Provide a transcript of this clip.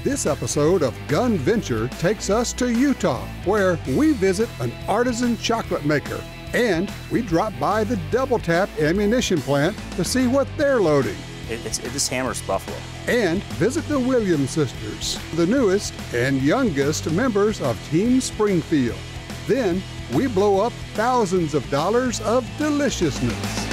This episode of GunVenture takes us to Utah, where we visit an artisan chocolate maker, and we drop by the DoubleTap Ammunition plant to see what they're loading. This hammers buffalo. And visit the Williams sisters, the newest and youngest members of Team Springfield. Then we blow up thousands of dollars of deliciousness.